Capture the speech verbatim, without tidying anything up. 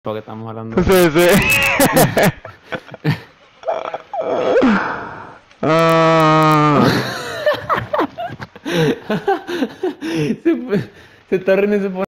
Porque estamos hablando. Sí, sí. Ah. se, fue- se está riendo y se pone